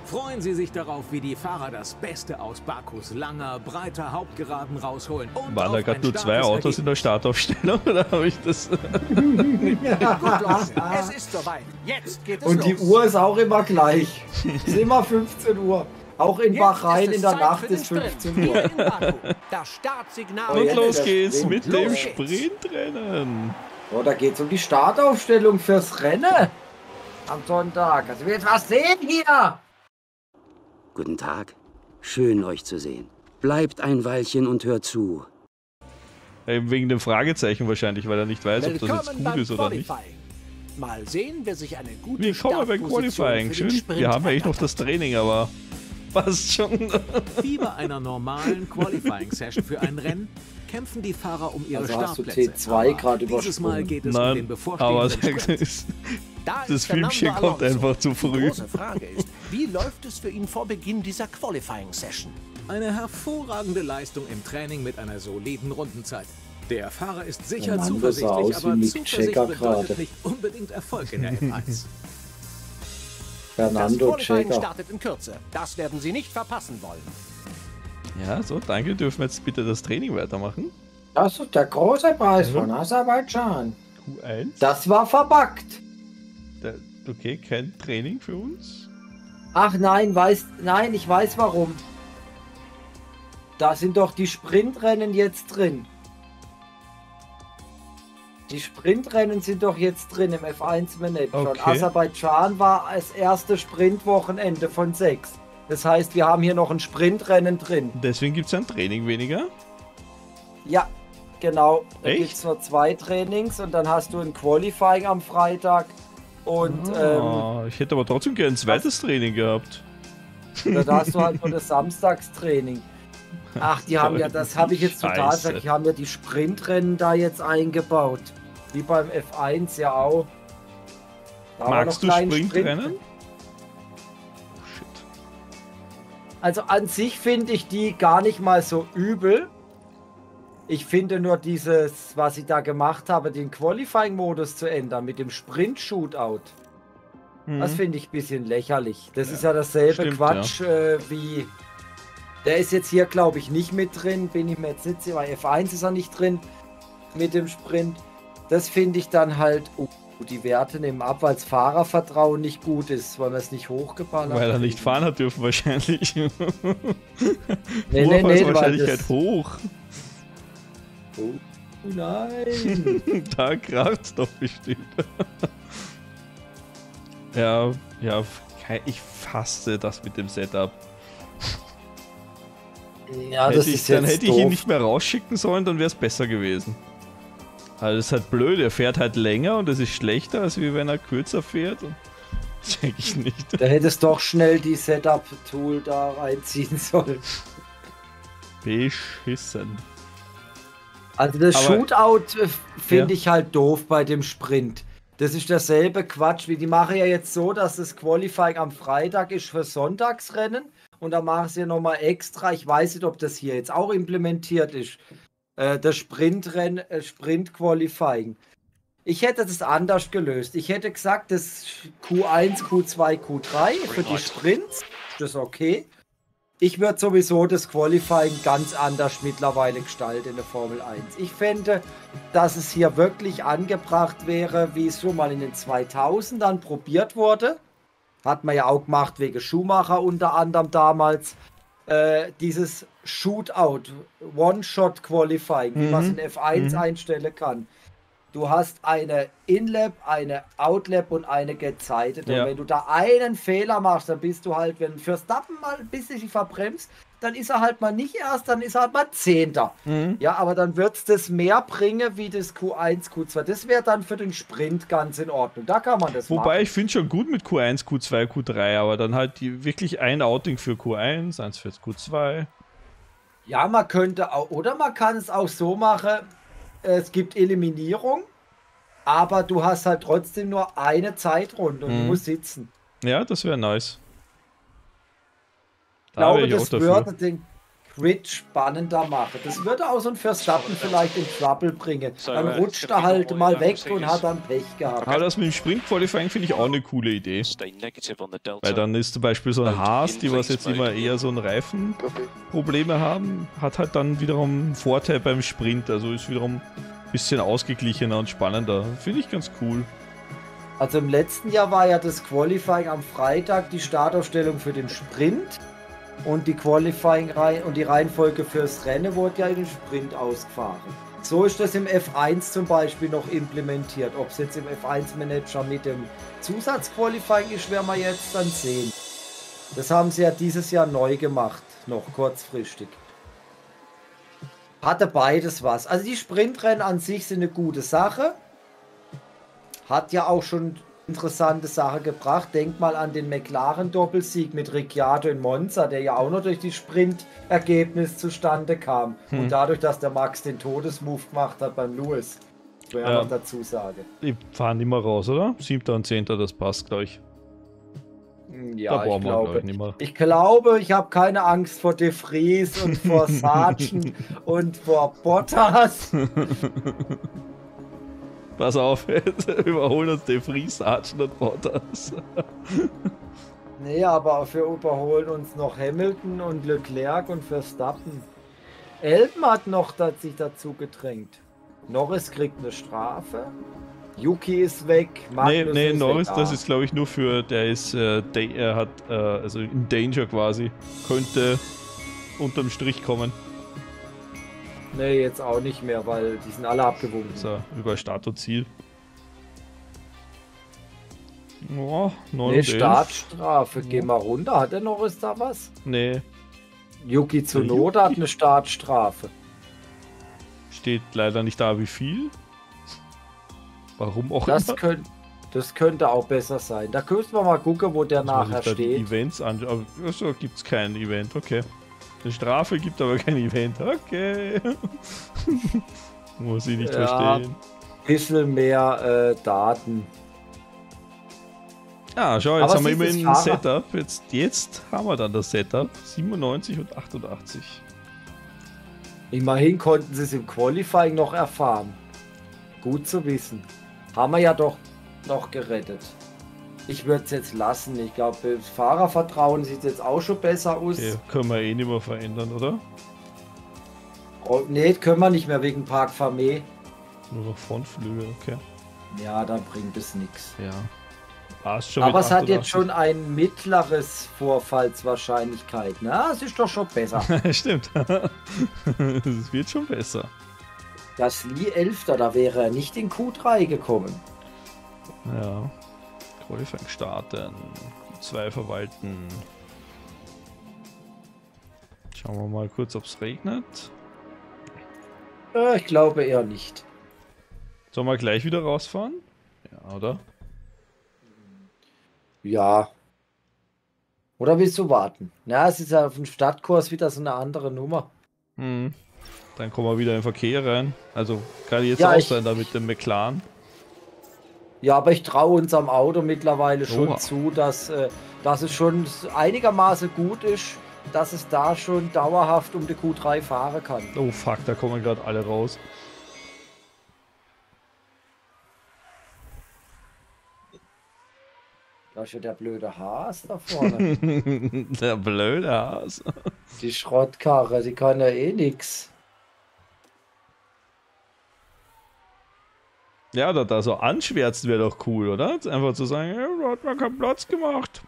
Freuen Sie sich darauf, wie die Fahrer das Beste aus Bakus langer, breiter Hauptgeraden rausholen. Und waren da gerade nur zwei starkes Autos in der Startaufstellung oder habe ich das? Gut, Leute, es ist soweit. Jetzt geht es Und die los. Uhr ist auch immer gleich. Es ist immer 15 Uhr. Auch in Jetzt Bahrain ist es in der Zeit Nacht für den ist Sprint. 15 Hier Uhr. in Baku. Das Startsignal. Oh, Und jetzt los der geht's Sprint. mit Los dem geht's. Sprintrennen. Oh, da geht es um die Startaufstellung fürs Rennen. Am Sonntag. Also wir jetzt was sehen hier. Guten Tag. Schön, euch zu sehen. Bleibt ein Weilchen und hört zu. Eben wegen dem Fragezeichen wahrscheinlich, weil er nicht weiß, ob das jetzt Willkommen gut beim ist oder nicht. Qualifying. Mal sehen, wer sich eine gute Willkommen beim Startposition Qualifying. für den Schön, Sprint wir haben ja echt noch ergattert. das Training, aber passt schon. Wie bei einer normalen Qualifying-Session für ein Rennen kämpfen die Fahrer um ihre Also hast du Startplätze. T2 Aber gerade dieses Mal übersprungen? geht es um den Nein, bevorstehenden aber Sprint. das Da ist Filmchen Fernando kommt Alonso. einfach zu Die früh. große Frage ist, wie läuft es für ihn vor Beginn dieser Qualifying-Session? Eine hervorragende Leistung im Training mit einer soliden Rundenzeit. Der Fahrer ist sicher Oh Mann, das sah zuversichtlich, aus wie aber Mick Zuversicht Jagger bedeutet gerade. nicht unbedingt Erfolg in der F1. Das Fernando Qualifying Checker. startet in Kürze. Das werden Sie nicht verpassen wollen. Ja, so, danke. Dürfen wir jetzt bitte das Training weitermachen? Das ist der große Preis von Aserbaidschan. Q1. Das war verbuggt. Okay, kein Training für uns. Ach nein, nein, ich weiß warum. Da sind doch die Sprintrennen jetzt drin. Die Sprintrennen sind doch jetzt drin im F1-Manager. Und Okay. Aserbaidschan war das erste Sprintwochenende von 6. Das heißt, wir haben hier noch ein Sprintrennen drin. Deswegen gibt es ein Training weniger. Ja, genau. Da Echt? gibt es nur 2 Trainings und dann hast du ein Qualifying am Freitag. Und Ich hätte aber trotzdem gerne ein zweites Training gehabt. da hast du halt nur das Samstagstraining. Ach, die haben ja, das habe ich jetzt total Scheiße. gesagt, die haben ja die Sprintrennen da jetzt eingebaut. Wie beim F1 ja auch. Da haben wir Magst noch du kleinen Sprintrennen? Sprint. Oh, shit. Also an sich finde ich die gar nicht mal so übel. Ich finde nur dieses, was ich da gemacht habe, den Qualifying-Modus zu ändern mit dem Sprint-Shootout. Das finde ich ein bisschen lächerlich. Das ist ja dasselbe stimmt, Quatsch wie... Der ist jetzt hier, glaube ich, nicht mit drin. Bin ich mir jetzt nicht sicher. Bei F1 ist er nicht drin mit dem Sprint. Das finde ich dann halt... die Werte nehmen ab, weil das Fahrervertrauen nicht gut ist, weil man es nicht hochgeballert Weil er hat. nicht fahren hat dürfen wahrscheinlich. Nee, Wahrscheinlichkeit weil hoch. das... Oh, nein! Da kracht's doch bestimmt. ja, ich fasse das mit dem Setup. Ja, das ist jetzt Dann hätte ich ihn doof. nicht mehr rausschicken sollen, dann wäre es besser gewesen. Also das ist halt blöd, er fährt halt länger und das ist schlechter, als wie wenn er kürzer fährt. Und das denke ich nicht. Da hättest doch schnell die Setup-Tool da reinziehen sollen. Beschissen. Also das Aber- Shootout finde Ja. ich halt doof bei dem Sprint. Das ist dasselbe Quatsch, wie die machen ja jetzt so, dass das Qualifying am Freitag ist für Sonntagsrennen und da machen sie ja nochmal extra, ich weiß nicht, ob das hier jetzt auch implementiert ist, das Sprintrennen, Sprint-Qualifying. Ich hätte das anders gelöst. Ich hätte gesagt, das Q1, Q2, Q3 für die Sprints, das ist okay. Ich würde sowieso das Qualifying ganz anders mittlerweile gestalten in der Formel 1. Ich fände, dass es hier wirklich angebracht wäre, wie es schon mal in den 2000ern probiert wurde. Hat man ja auch gemacht wegen Schumacher unter anderem damals. Dieses Shootout, One-Shot-Qualifying, wie man es in F1 einstellen kann. Du hast eine In-Lap, eine Out-Lap und eine gezeitete. Ja. Und wenn du da einen Fehler machst, dann bist du halt, wenn Verstappen mal ein bisschen verbremst, dann ist er halt mal nicht erst, dann ist er halt mal Zehnter. Ja, aber dann wird es das mehr bringen wie das Q1, Q2. Das wäre dann für den Sprint ganz in Ordnung. Da kann man das Wobei machen. ich finde schon gut mit Q1, Q2, Q3, aber dann halt wirklich ein Outing für Q1, eins für Q2. Ja, man könnte auch, oder man kann es auch so machen, es gibt Eliminierung, aber du hast halt trotzdem nur eine Zeitrunde und du musst sitzen. Ja, das wäre nice. Ich Da wäre glaube, ich auch das dafür. würde den Grid spannender machen. Das würde auch so ein Verstappen vielleicht in Trouble bringen. Dann rutscht er halt mal weg und hat dann Pech gehabt. Aber das mit dem Sprint-Qualifying finde ich auch eine coole Idee. Weil dann ist zum Beispiel so ein Haas, die was jetzt immer eher so ein Reifenprobleme haben, hat halt dann wiederum einen Vorteil beim Sprint. Also ist wiederum ein bisschen ausgeglichener und spannender. Finde ich ganz cool. Also im letzten Jahr war ja das Qualifying am Freitag die Startaufstellung für den Sprint. Und die Qualifying und die Reihenfolge fürs Rennen wurde ja in den Sprint ausgefahren. So ist das im F1 zum Beispiel noch implementiert. Ob es jetzt im F1-Manager mit dem Zusatzqualifying ist, werden wir jetzt dann sehen. Das haben sie ja dieses Jahr neu gemacht, noch kurzfristig. Hatte beides was. Also die Sprintrennen an sich sind eine gute Sache. Hat ja auch schon interessante Sache gebracht. Denk mal an den McLaren-Doppelsieg mit Ricciardo in Monza, der ja auch noch durch die Sprint-Ergebnis zustande kam. Und dadurch, dass der Max den Todesmove gemacht hat beim Lewis. So ja noch dazu sagen. Die fahren immer raus, oder? 7. und 10. das passt gleich. Ja, ich glaube, ich habe keine Angst vor De Vries und vor Sargent und vor Bottas. Pass auf, jetzt überholen uns De Vries, Sargent und Bottas. Nee, aber wir überholen uns noch Hamilton und Leclerc und Verstappen. Elben hat noch sich dazu gedrängt. Norris kriegt eine Strafe. Yuki ist weg. Magnus nee, ist Norris, weg. das ist glaube ich nur für, der ist, er hat, also in Danger quasi, könnte unterm Strich kommen. Nee, jetzt auch nicht mehr, weil die sind alle abgewunken. So, über Start und Ziel. Oh, 9 nee, Startstrafe. Geh mal runter. Hat der Norris da was? Nee. Yuki Tsunoda hat eine Startstrafe. Steht leider nicht da, wie viel. Warum auch das immer. Das könnte auch besser sein. Da können wir mal gucken, wo der nachher steht. Die Events anschauen. Also gibt es kein Event, okay. Eine Strafe gibt aber kein Event, okay. Muss ich nicht verstehen. Bisschen mehr Daten. Ja, schau, jetzt haben wir immerhin ein Setup. Jetzt haben wir dann das Setup. 97 und 88. Immerhin konnten sie es im Qualifying noch erfahren. Gut zu wissen. Haben wir ja doch noch gerettet. Ich würde es jetzt lassen. Ich glaube, das Fahrervertrauen sieht jetzt auch schon besser aus. Okay, können wir eh nicht mehr verändern, oder? Oh, nee, können wir nicht mehr wegen Park Fermé. Nur noch Frontflügel, okay. Ja, dann bringt es nichts. Ja. Schon aber es hat jetzt schon ein mittleres Vorfallswahrscheinlichkeit. Na, es ist doch schon besser. Stimmt. Es wird schon besser. Das Lee 11. Da wäre er nicht in Q3 gekommen. Ja. Qualifying starten. 2 verwalten. Schauen wir mal kurz, ob es regnet. Ich glaube eher nicht. Sollen wir gleich wieder rausfahren? Ja, oder? Ja. Oder willst du warten? Ja, es ist ja auf dem Stadtkurs wieder so eine andere Nummer. Hm. Dann kommen wir wieder in den Verkehr rein. Also kann jetzt auch sein, da mit dem McLaren. Ja, aber ich traue unserem Auto mittlerweile schon zu, dass es schon einigermaßen gut ist, dass es da schon dauerhaft um die Q3 fahren kann. Oh fuck, da kommen gerade alle raus. Da ist ja der blöde Haas da vorne. Der blöde Haas. Die Schrottkarre, die kann ja eh nix. Ja, da so anschwärzen wäre doch cool, oder? Einfach zu sagen, ja, da hat man keinen Platz gemacht.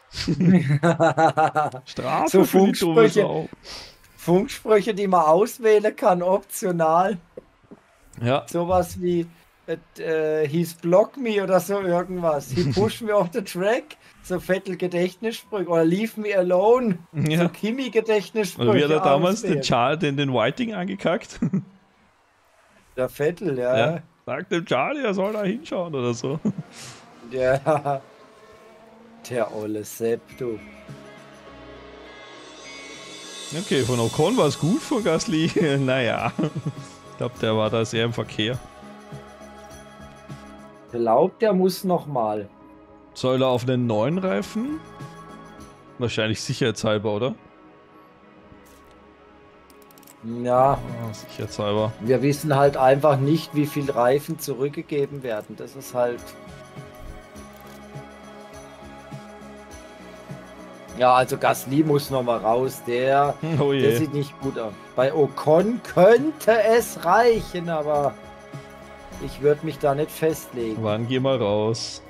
Strafe so für die dumme Sau. Funksprüche, die man auswählen kann, optional. Ja. Sowas wie he's block me oder so irgendwas. He push me off the track. So Vettel Gedächtnissprüche. Oder leave me alone. Ja. So Kimi Gedächtnissprüche. Und wie hat er damals den Charlie, den Whiting angekackt? Der Vettel, ja. Sagt dem Charlie, er soll da hinschauen oder so. Ja. Der olle Sepp, du. Okay, von Ocon war es gut, von Gasly. Naja. Ich glaube, der war da sehr im Verkehr. Ich glaube, der muss nochmal. Soll er auf einen neuen Reifen? Wahrscheinlich sicherheitshalber, oder? Ja. Sicherheitshalber. Wir wissen halt einfach nicht, wie viel Reifen zurückgegeben werden. Das ist halt... Ja, also Gasly muss noch mal raus. Der sieht nicht gut aus. Bei Ocon könnte es reichen, aber ich würde mich da nicht festlegen. Wann geh mal raus?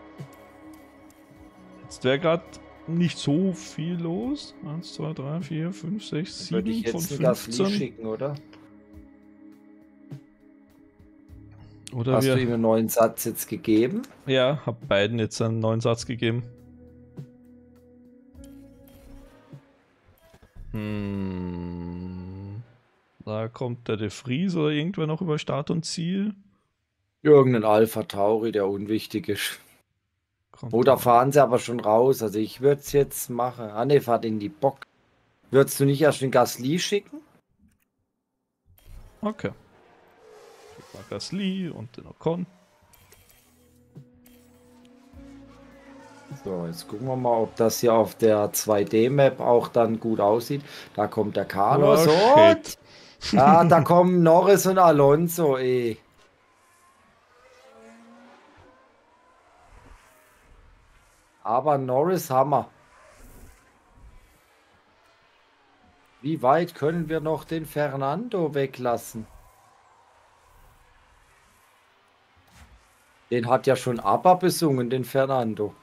Jetzt wäre gerade nicht so viel los. 1, 2, 3, 4, 5, 6, 7 würde ich jetzt von 15. Gasly schicken, oder? Oder hast du ihm einen neuen Satz jetzt gegeben? Ja, hab beiden jetzt einen neuen Satz gegeben. Da kommt der De Vries oder irgendwer noch über Start und Ziel. Irgendein Alpha Tauri, der unwichtig ist. Oder fahren sie aber schon raus. Also ich würde es jetzt machen. Ah ne, fahrt in die Bock. Würdest du nicht erst den Gasly schicken? Okay. Ich mag Gasly und den Ocon. So, jetzt gucken wir mal, ob das hier auf der 2D-Map auch dann gut aussieht. Da kommt der Carlos und... Ah, da kommen Norris und Alonso, ey. Aber Norris Hammer. Wie weit können wir noch den Fernando weglassen? Den hat ja schon ABBA besungen, den Fernando.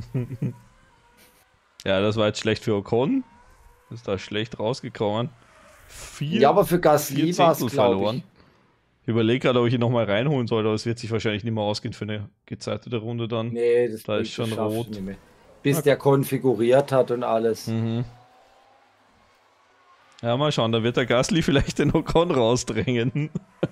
Ja, das war jetzt schlecht für Ocon. Ist da schlecht rausgekommen. Ja, aber für Gasly war es, glaube ich. Ich überlege gerade, ob ich ihn nochmal reinholen soll, aber es wird sich wahrscheinlich nicht mehr ausgehen für eine gezeitete Runde dann. Nee, das da ist schon rot. Nicht mehr. Bis der konfiguriert hat und alles. Mhm. Ja, mal schauen, da wird der Gasly vielleicht den Ocon rausdrängen.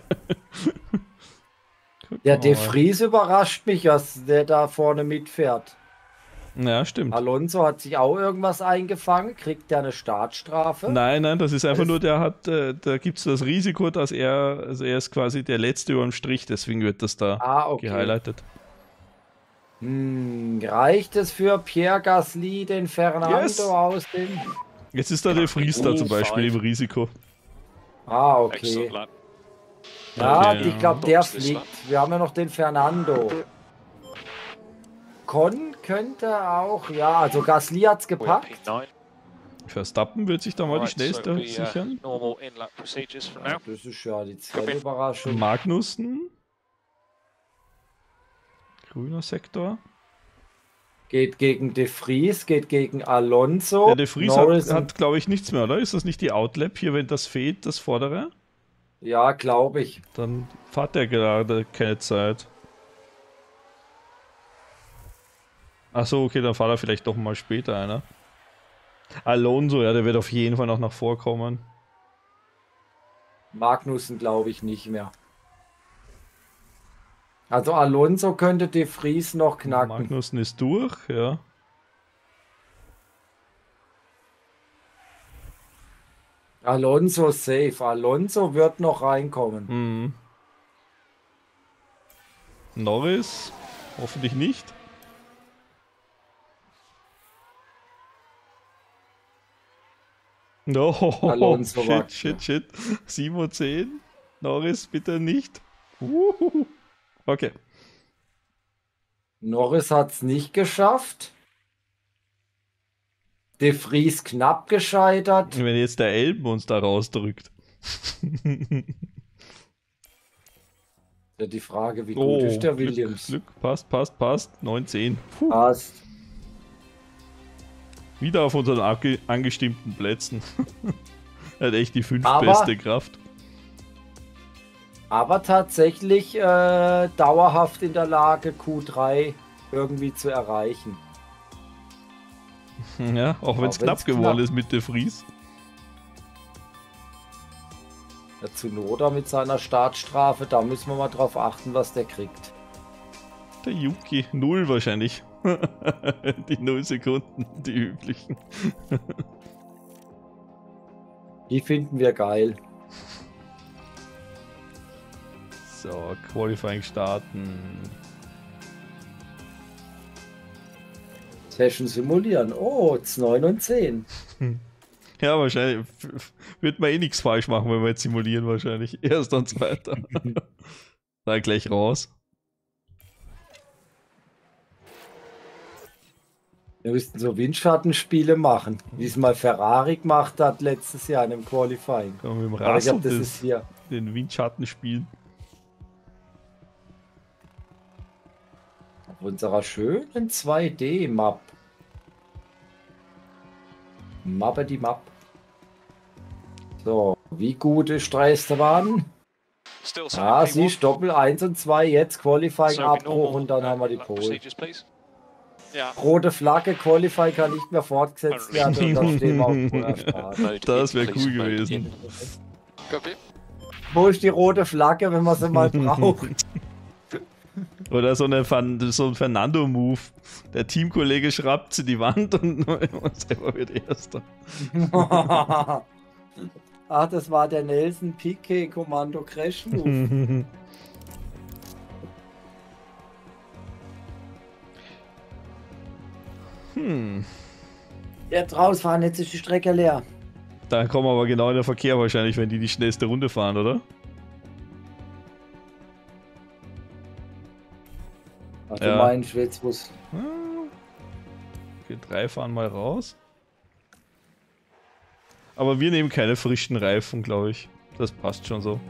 Der De Vries überrascht mich, was der da vorne mitfährt. Ja, stimmt. Alonso hat sich auch irgendwas eingefangen. Kriegt der eine Startstrafe? Nein, das ist einfach nur, da gibt es das Risiko, dass er ist quasi der Letzte über dem Strich, deswegen wird das da gehighlightet. Reicht es für Pierre Gasly, den Fernando aus dem... Jetzt ist da der Vries da zum Beispiel im Risiko. Ah, okay. Ja, ich glaube, der fliegt. Wir haben ja noch den Fernando. Con könnte auch, ja, also Gasly hat's gepackt. Verstappen wird sich da mal die schnellste sichern. Ja, das ist ja die zweite Überraschung. Magnussen. Grüner Sektor. Geht gegen De Vries, geht gegen Alonso. Der De Vries hat glaube ich, nichts mehr, oder? Ist das nicht die Outlap hier, wenn das fehlt, das vordere? Ja, glaube ich. Dann fährt er gerade keine Zeit. Achso, okay, dann fahrt er vielleicht doch mal später einer. Alonso, ja, der wird auf jeden Fall noch nach vorkommen. Magnussen glaube ich nicht mehr. Also Alonso könnte De Vries noch knacken. Magnussen ist durch, ja. Alonso safe. Alonso wird noch reinkommen. Mhm. Norris? Hoffentlich nicht. No, Alonso shit. 7:10. Norris bitte nicht. Okay. Norris hat es nicht geschafft. De Vries knapp gescheitert. Wenn jetzt der Elben uns da rausdrückt. Ja, die Frage, wie gut ist der Williams? Glück. Passt. 9:10. Passt. Wieder auf unseren angestimmten Plätzen. Er hat echt die 5 beste Kraft. Aber tatsächlich dauerhaft in der Lage, Q3 irgendwie zu erreichen. Ja, auch wenn es knapp geworden ist mit De Vries. Der Tsunoda mit seiner Startstrafe, da müssen wir mal drauf achten, was der kriegt. Der Yuki, 0 wahrscheinlich. Die 0 Sekunden, die üblichen. Die finden wir geil. So, Qualifying starten. Session simulieren. Oh, 9 und 10. Ja, wahrscheinlich wird man eh nichts falsch machen, wenn wir jetzt simulieren wahrscheinlich. Erst und zweiter. Da gleich raus. Wir müssten so Windschattenspiele machen, wie es mal Ferrari gemacht hat letztes Jahr in dem Qualifying. Kann man mit dem Aber ich Rassel glaube, das ist hier. den Windschatten spielen. Auf unserer schönen 2D-Map. Mappe die Map. So, wie gut ist Dreistebahn? Ah, siehst Doppel 1 und 2, jetzt Qualifying Abbruch und dann haben wir die Pole. Rote Flagge, Qualifying kann nicht mehr fortgesetzt werden und dann stehen wir auf der Straße. Das wäre cool gewesen. Wo ist die rote Flagge, wenn man sie mal braucht? Oder so ein Fernando-Move. Der Teamkollege schraubt sie die Wand und selber wird Erster. Ach, das war der Nelson Piquet Kommando Crash Move. Ja, draußen fahren, jetzt ist die Strecke leer. Da kommen wir aber genau in den Verkehr wahrscheinlich, wenn die schnellste Runde fahren, oder? Ach, du meinst, jetzt muss. Okay, 3 fahren mal raus. Aber wir nehmen keine frischen Reifen, glaube ich. Das passt schon so.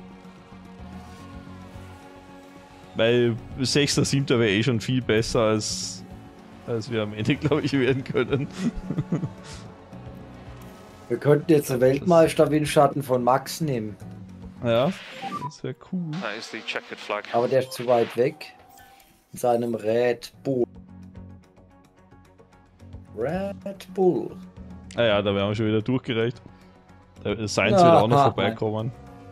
Weil 6., 7. wäre eh schon viel besser, als wir am Ende, glaube ich, werden können. Wir könnten jetzt einen Weltmeister-Windschatten von Max nehmen. Ja, das wäre cool. Aber der ist zu weit weg. In seinem Red Bull. Red Bull. Ah ja, da wären wir schon wieder durchgereicht. Der Sainz wird auch noch vorbeikommen.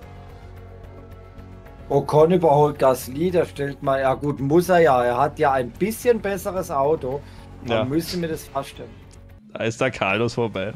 Ocon überholt Gasly, der stellt mal, ja gut, muss er ja. Er hat ja ein bisschen besseres Auto. Dann Ja. müssen wir das feststellen. Da ist der Carlos vorbei.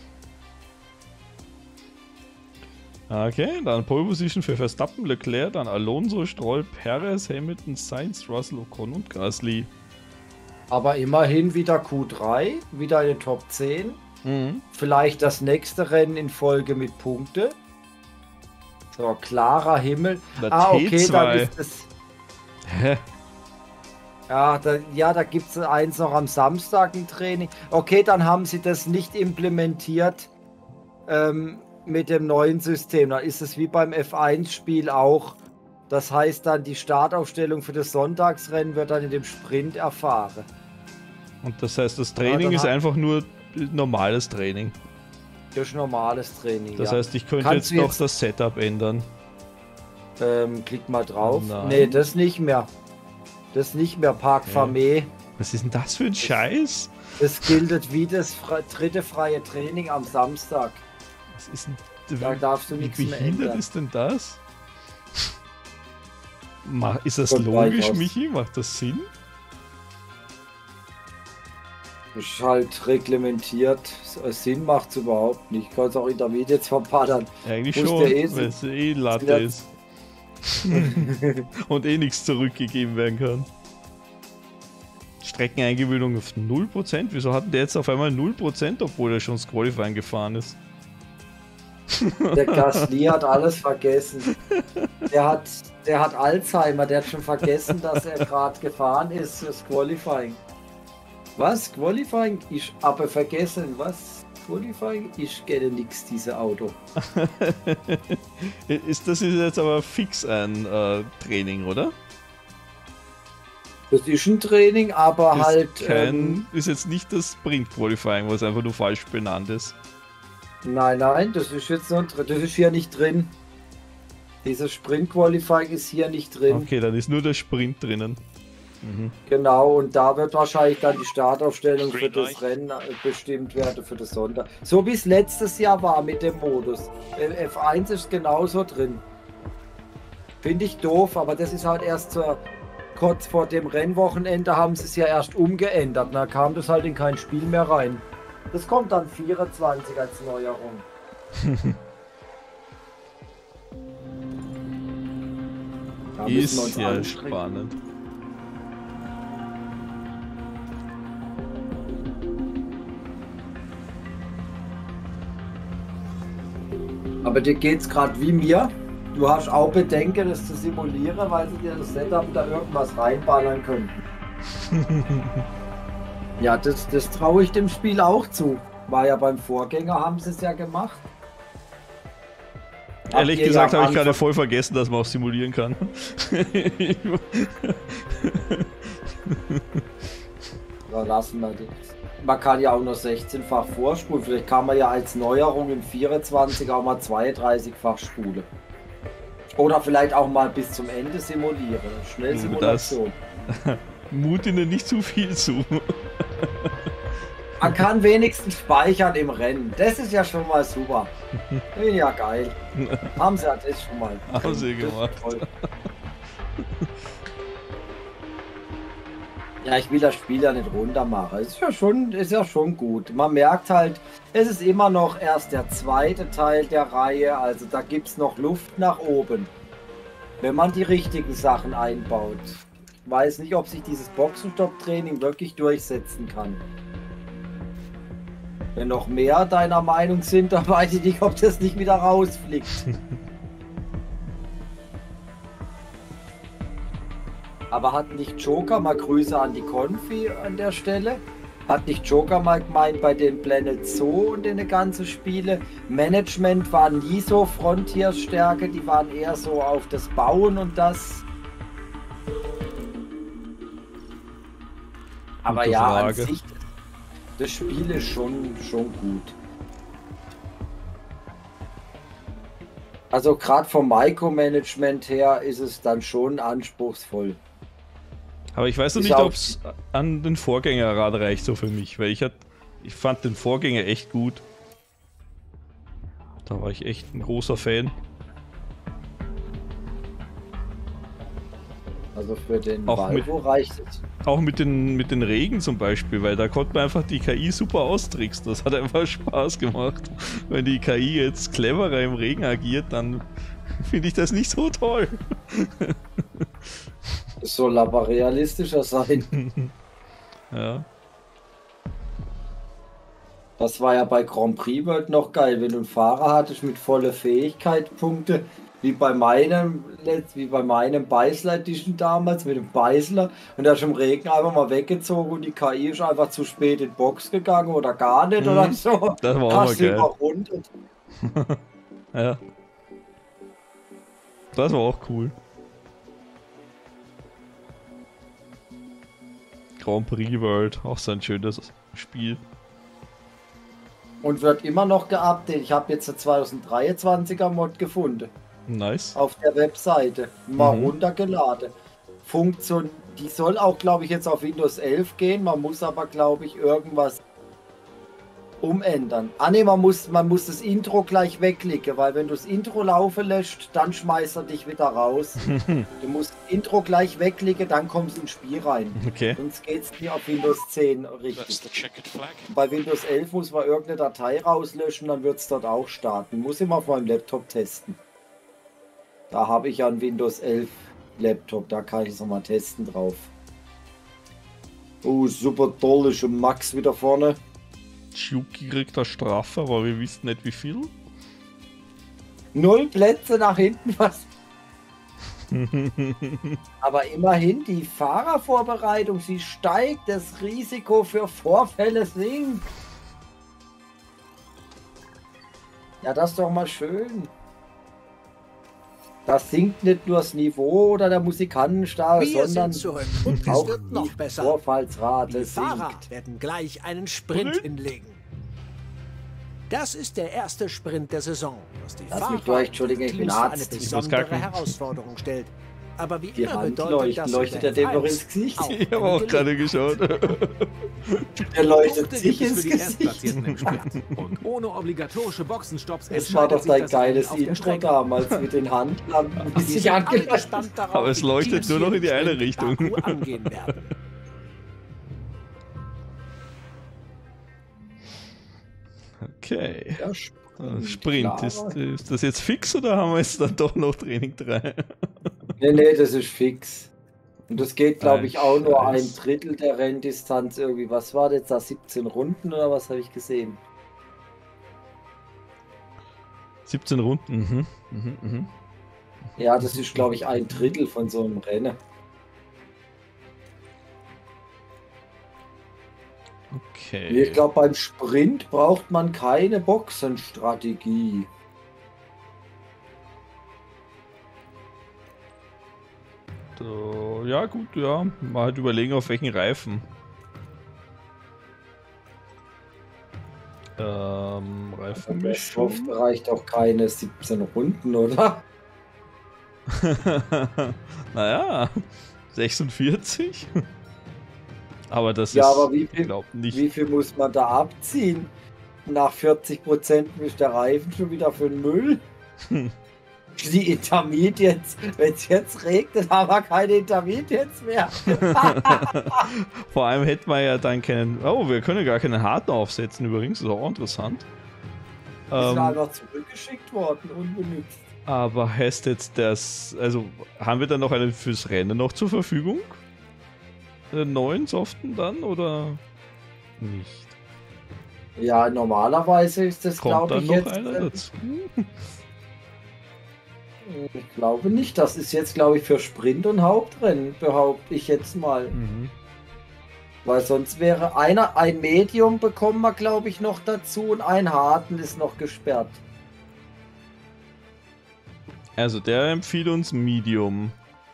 Okay, dann Pole Position für Verstappen, Leclerc, dann Alonso, Stroll, Perez, Hamilton, Sainz, Russell, Ocon und Gasly. Aber immerhin wieder Q3, wieder in den Top 10. Mhm. Vielleicht das nächste Rennen in Folge mit Punkte. So, klarer Himmel. Der Okay, T2. dann ist es. Hä? Ja, da gibt es eins noch am Samstag ein Training. Okay, dann haben sie das nicht implementiert mit dem neuen System. Dann ist es wie beim F1-Spiel auch. Das heißt dann, die Startaufstellung für das Sonntagsrennen wird dann in dem Sprint erfahren. Und das heißt, das Training ist einfach nur normales Training. Das ist normales Training. Das ja. heißt, ich könnte Kannst jetzt noch das Setup ändern. Klick mal drauf. Nein. Nee, das nicht mehr. Das nicht mehr. Park Famé. Was ist denn das für ein Scheiß? Das gilt wie das dritte freie Training am Samstag. Was ist denn, Da darfst du nichts wie mehr behindert ändern. ist denn das? Ist das Von logisch, Whitehouse. Michi? Macht das Sinn? Ist halt reglementiert. Sinn macht es überhaupt nicht. Ich kann es auch Intermediates verpaddern. Eigentlich Muss schon, der eh weil es eh Latte Ja. ist. Und eh nichts zurückgegeben werden kann. Streckeneingewöhnung auf 0%? Wieso hat der jetzt auf einmal 0%, obwohl er schon das Qualifying gefahren ist? Der Gasly hat alles vergessen. Der hat Alzheimer. Der hat schon vergessen, dass er gerade gefahren ist fürs Qualifying. Was? Qualifying? Ich habe vergessen. Was? Qualifying? Ich kenne nix, dieses Auto. Das ist jetzt aber fix ein Training, oder? Das ist ein Training, aber Ist halt. ist jetzt nicht das Sprint-Qualifying, was einfach nur falsch benannt ist. Nein, das ist jetzt noch drin. Das ist hier nicht drin. Dieses Sprint-Qualifying ist hier nicht drin. Okay, dann ist nur der Sprint drinnen. Mhm. Genau, und da wird wahrscheinlich dann die Startaufstellung für das Rennen bestimmt werden, für das Sonntag. So wie es letztes Jahr war mit dem Modus. F1 ist genauso drin. Finde ich doof, aber das ist halt erst kurz vor dem Rennwochenende haben sie es ja erst umgeändert. Da kam das halt in kein Spiel mehr rein. Das kommt dann 24 als Neuerung. Da müssen wir Ist uns ja anstrengen. spannend. Aber dir geht's gerade wie mir. Du hast auch Bedenken, das zu simulieren, weil sie dir das Setup da irgendwas reinballern könnten. Ja, das traue ich dem Spiel auch zu. War ja beim Vorgänger, haben sie es ja gemacht. Ehrlich gesagt habe ich gerade voll vergessen, dass man auch simulieren kann. Ja, lassen wir das. Man kann ja auch nur 16-fach vorspulen. Vielleicht kann man ja als Neuerung im 24 auch mal 32-fach spulen. Oder vielleicht auch mal bis zum Ende simulieren. Schnellsimulation. Mut ihnen nicht zu viel zu. Man kann wenigstens speichern im Rennen. Das ist ja schon mal super. Ja, geil. Haben sie das schon mal. Haben sie gemacht. Ja, ich will das Spiel ja nicht runter machen. Ist ja schon gut. Man merkt halt, es ist immer noch erst der zweite Teil der Reihe. Also da gibt es noch Luft nach oben. Wenn man die richtigen Sachen einbaut. Ich weiß nicht, ob sich dieses Boxenstopp-Training wirklich durchsetzen kann. Wenn noch mehr deiner Meinung sind, dann weiß ich nicht, ob das nicht wieder rausfliegt. Aber hat nicht Joker, mal Grüße an die Konfi an der Stelle, hat nicht Joker mal gemeint, bei den Planet Zoo und den ganzen Spiele, Management war nie so Frontierstärke, die waren eher so auf das Bauen und das. Aber gute ja, Frage. an sich, das Spiel ist schon gut. Also gerade vom Micromanagement her ist es dann schon anspruchsvoll. Aber ich weiß noch nicht, ob es an den Vorgänger reicht so für mich, weil ich fand den Vorgänger echt gut. Da war ich echt ein großer Fan. Also für den Valvo reicht es. Auch mit den Regen zum Beispiel, weil da konnte man einfach die KI super austricksen. Das hat einfach Spaß gemacht. Wenn die KI jetzt cleverer im Regen agiert, dann finde ich das nicht so toll. Es soll aber realistischer sein. Ja. Das war ja bei Grand Prix World noch geil, wenn du einen Fahrer hattest mit voller Fähigkeit-Punkte, wie bei meinem Beißler Edition damals mit dem Beißler, und der ist im Regen einfach mal weggezogen und die KI ist einfach zu spät in die Box gegangen oder gar nicht oder so. Das war auch mal geil. Überrundet. Ja. Das war auch cool. Grand Prix World, auch so ein schönes Spiel. Und wird immer noch geupdatet. Ich habe jetzt eine 2023er Mod gefunden. Nice. Auf der Webseite. Mal runtergeladen. Funktion, die soll auch, glaube ich, jetzt auf Windows 11 gehen. Man muss aber, glaube ich, irgendwas umändern. Ah ne, man muss das Intro gleich wegklicken, weil wenn du das Intro laufen lässt, dann schmeißt er dich wieder raus. Du musst das Intro gleich wegklicken, dann kommst du ins Spiel rein. Okay. Sonst geht es nicht auf Windows 10 richtig. Bei Windows 11 muss man irgendeine Datei rauslöschen, dann wird es dort auch starten. Muss ich mal auf meinem Laptop testen. Da habe ich ja einen Windows 11 Laptop, da kann ich es nochmal testen drauf. Oh, super toll, ist schon Max wieder vorne. Chuki kriegt eine Strafe, aber wir wissen nicht wie viel. 0 Plätze nach hinten, was? Aber immerhin die Fahrervorbereitung, sie steigt, das Risiko für Vorfälle sinkt. Ja, das ist doch mal schön. Das sinkt nicht nur das Niveau oder der Musikantenstall, sondern auch wird noch besser. Vorfallsrate Die Fahrer sinkt. werden gleich einen Sprint hinlegen. Das ist der erste Sprint der Saison, was die Lass mich Fahrer durch, Entschuldigung, ich bin Teams eine Arzt. besondere Herausforderung stellt. Aber wie Die immer Hand bedeutet das leuchtet er dem noch ins Gesicht. Ich habe auch gerade geschaut. Der leuchtet Punkte sich gibt es ins für die Gesicht. Erstplatzierten im Sprint. Und ohne obligatorische Boxenstopps Das war doch entscheidet sich dein das geiles auf der Intro Strecke. damals mit den Handlampen, wie Wir sich sind alle angeleuchtet. gespannt darauf, Aber es wie die leuchtet Teams nur noch hier in die im eine Sprint Richtung. Baku angehen werden. Okay. Ja, Sprint, ist das jetzt fix oder haben wir jetzt dann doch noch Training 3? Nee, das ist fix. Und das geht, glaube ich, auch nur ein Scheiß. Drittel der Renndistanz irgendwie. Was war das da? 17 Runden oder was habe ich gesehen? 17 Runden. Ja, das ist, glaube ich, 1/3 von so einem Rennen. Okay. Ich glaube, beim Sprint braucht man keine Boxenstrategie. So, ja gut, ja. Mal halt überlegen, auf welchen Reifen. Reifenmischung. Oft reicht auch keine 17 Runden, oder? Naja, 46. Aber das Ja, ist, aber ich glaube nicht. wie viel muss man da abziehen? Nach 40% ist der Reifen schon wieder für den Müll. Die Intermediates, wenn es jetzt regnet, haben wir keine Intermediates mehr. Vor allem hätten wir ja dann keinen. Oh, wir können gar keine harten aufsetzen übrigens, das ist auch interessant. Die sind einfach zurückgeschickt worden, unbenutzt. Aber heißt jetzt das. Also haben wir dann noch einen fürs Rennen noch zur Verfügung? Den neuen Soften dann oder nicht? Ja, normalerweise ist das, glaube ich, noch jetzt. Einer dazu? Ich glaube nicht. Das ist jetzt, glaube ich, für Sprint und Hauptrennen, behaupte ich jetzt mal. Weil sonst wäre ein Medium bekommen wir, glaube ich, noch dazu und ein harten ist noch gesperrt. Also der empfiehlt uns Medium.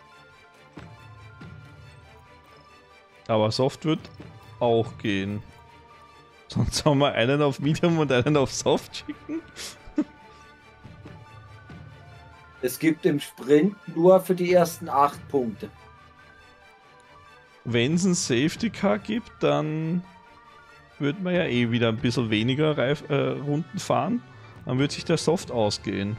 Aber Soft wird auch gehen. Sonst sollen wir einen auf Medium und einen auf Soft schicken. Es gibt im Sprint nur für die ersten 8 Punkte. Wenn es ein Safety Car gibt, dann wird man ja eh wieder ein bisschen weniger Runden fahren. Dann wird sich der Soft ausgehen.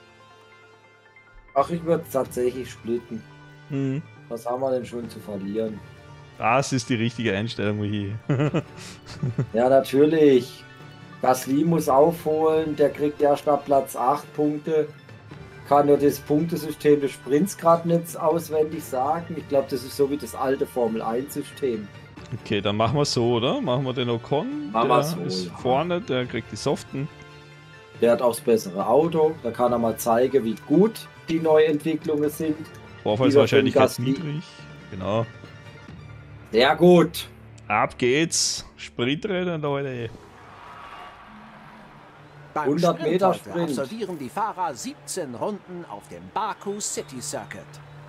Ach, ich würde es tatsächlich splitten. Was haben wir denn schon zu verlieren? Das ist die richtige Einstellung hier. Ja, natürlich. Gasly muss aufholen, der kriegt erst ab Platz 8 Punkte. Kann nur das Punktesystem des Sprints gerade nicht auswendig sagen. Ich glaube, das ist so wie das alte Formel-1-System. Okay, dann machen wir es so, oder? Machen wir den Ocon. Der so, ist ja. vorne, der kriegt die Soften. Der hat auch das bessere Auto. Da kann er mal zeigen, wie gut die Neuentwicklungen sind. Vorfallswahrscheinlichkeit niedrig. Genau. Sehr gut. Ab geht's. Sprintrennen, Leute. Beim 100 Meter Sprint Sprint. absolvieren die Fahrer 17 Runden auf dem Baku City Circuit.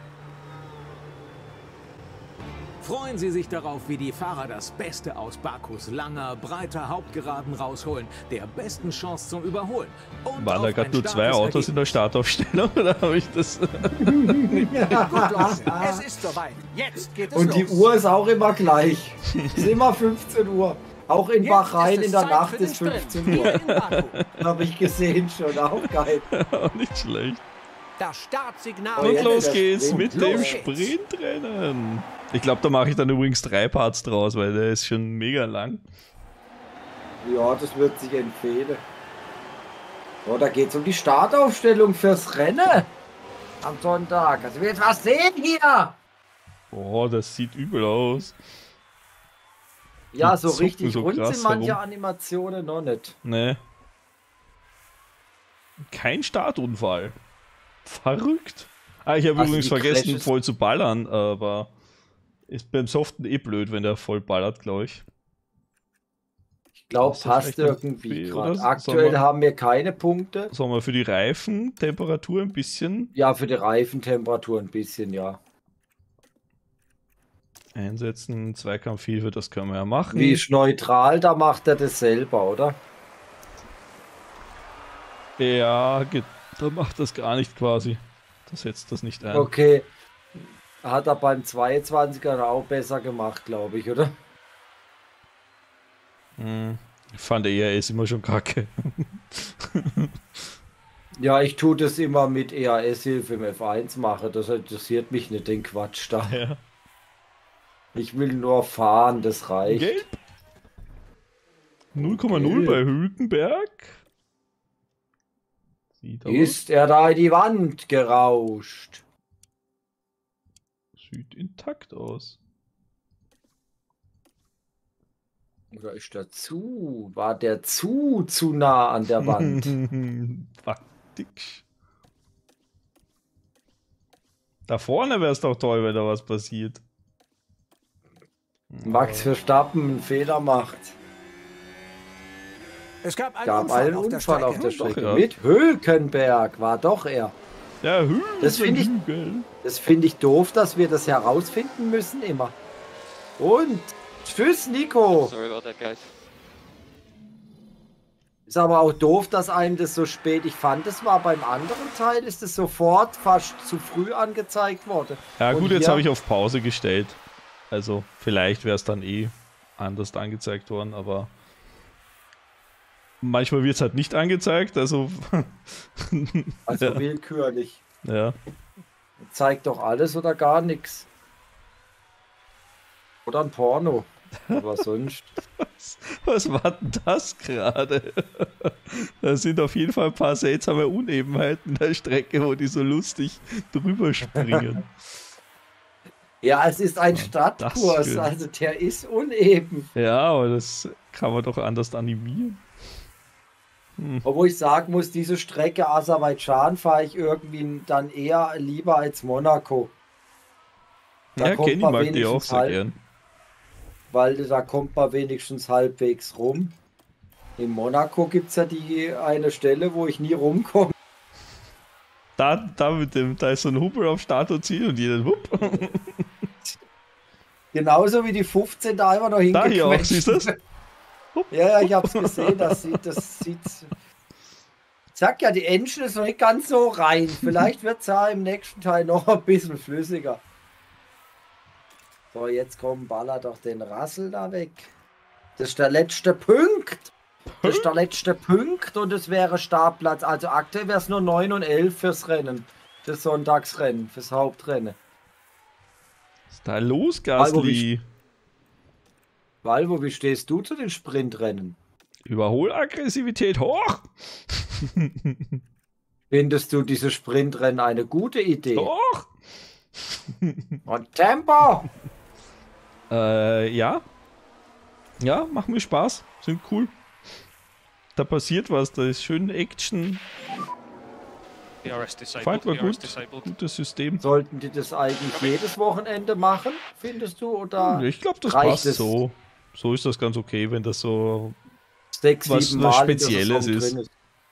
Freuen Sie sich darauf, wie die Fahrer das Beste aus Bakus langer, breiter Hauptgeraden rausholen, der besten Chance zum Überholen. Und Waren da auf gerade ein nur 2 starkes Autos in der Startaufstellung oder habe ich das? Gut, Leute, es ist soweit. Jetzt geht es Und los. die Uhr ist auch immer gleich. Es ist immer 15 Uhr. Auch in Jetzt Bahrain ist es in der Zeit Nacht für den ist Sprint. 15 Uhr. Hier in Baku. Habe ich gesehen schon. Auch geil. Auch nicht schlecht. Das Startsignal. Oh, Und jetzt los der geht's Sprint. mit dem Los geht's. Sprintrennen. Ich glaube, da mache ich dann übrigens 3 Parts draus, weil der ist schon mega lang. Ja, das wird sich empfehlen. Oh, da geht es um die Startaufstellung fürs Rennen. Am Sonntag. Also wir jetzt was sehen hier. Boah, das sieht übel aus. Ja, Die so zucken richtig so rund krass sind manche herum. Animationen noch nicht. Nee. Kein Startunfall. Verrückt. Ah, ich habe Also übrigens die vergessen, Crashes- voll zu ballern, aber ist beim Soften eh blöd, wenn der voll ballert, glaube ich. Ich glaube, Ist das passt vielleicht ein irgendwie B gerade. oder Aktuell soll man- haben wir keine Punkte. Sollen wir für die Reifentemperatur ein bisschen Ja, für die Reifentemperatur ein bisschen, ja. einsetzen? Zweikampfhilfe, das können wir ja machen. Wie ist neutral, da macht er das selber, oder? Ja, da macht das gar nicht quasi. Das setzt das nicht ein. Okay. Hat er beim 22er auch besser gemacht, glaube ich, oder? Ich fand ERS immer schon kacke. Ja, ich tue das immer mit EAS-Hilfe im F1 mache. Das interessiert mich nicht, den Quatsch da. Ja. Ich will nur fahren, das reicht. Gelb. 0,0 bei Hülkenberg. Sieht aus. Ist er da in die Wand gerauscht? Sieht intakt aus. Oder ist er zu? War der zu nah an der Wand? Fuck. Dix. Da vorne wäre es doch toll, wenn da was passiert. Max Verstappen einen Fehler macht. Es gab einen Unfall auf der Strecke. Doch, ja. Mit Hülkenberg war doch er. Ja, das finde ich doof, dass wir das herausfinden müssen immer. Und tschüss, Nico. Sorry about that, guys. Ist aber auch doof, dass einem das so spät. Ich fand, es war beim anderen Teil, ist es sofort fast zu früh angezeigt worden. Ja gut, jetzt habe ich auf Pause gestellt. Also vielleicht wäre es dann eh anders angezeigt worden, aber manchmal wird es halt nicht angezeigt, also... Also ja. Willkürlich. Ja. Zeigt doch alles oder gar nichts. Oder ein Porno. Aber sonst... Was war denn das gerade? Da sind auf jeden Fall ein paar seltsame Unebenheiten in der Strecke, wo die so lustig drüber springen. Ja, es ist ein Stadtkurs, also der ist uneben. Ja, aber das kann man doch anders animieren. Obwohl ich sagen muss, diese Strecke Aserbaidschan fahre ich irgendwie dann eher lieber als Monaco. Da ja, Kenny mag die auch sehr gern. Weil da kommt man wenigstens halbwegs rum. In Monaco gibt es ja die eine Stelle, wo ich nie rumkomme. Da ist so ein Hubbel auf Start und Ziel und jeder Hupp. Genauso wie die 15 da immer noch hingequetscht. Da hier auch, siehst du das? Ja, ich hab's gesehen, das sieht. Ich sag ja, die Engine ist noch nicht ganz so rein. Vielleicht wird es ja im nächsten Teil noch ein bisschen flüssiger. So, jetzt komm, baller doch den Rassel da weg. Das ist der letzte Punkt. Das ist der letzte Punkt und es wäre Startplatz. Also aktuell wäre es nur 9 und 11 fürs Rennen. Fürs Sonntagsrennen, fürs Hauptrennen. Was ist da los, Gasly? Valvo, wie stehst du zu den Sprintrennen? Überholaggressivität hoch! Findest du diese Sprintrennen eine gute Idee? Hoch! Und Tempo! Ja. Ja, machen mir Spaß. Sind cool. Da passiert was, da ist schön Action. Fight war gut. Gutes System. Sollten die das eigentlich jedes Wochenende machen, findest du? Oder ich glaube, das passt so. So ist das ganz okay, wenn das so 6, was Mal Spezielles ist.